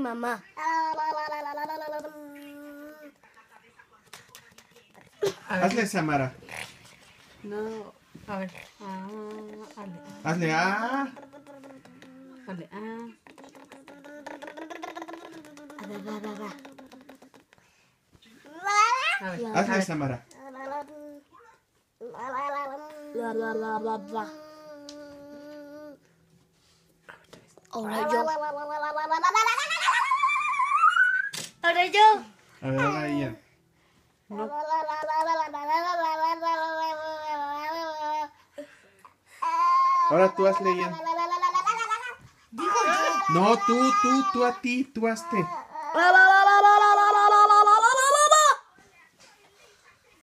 mamá. Hazle, Samara. No, a ver. Hazle A. Hazle A. A ver. Hazle, Samara. Ahora yo. Ahora yo. A ver, ahora ella. Ahora tú hazle, Ian. Digo yo. No, tú a ti, tú hazte. La, la, la,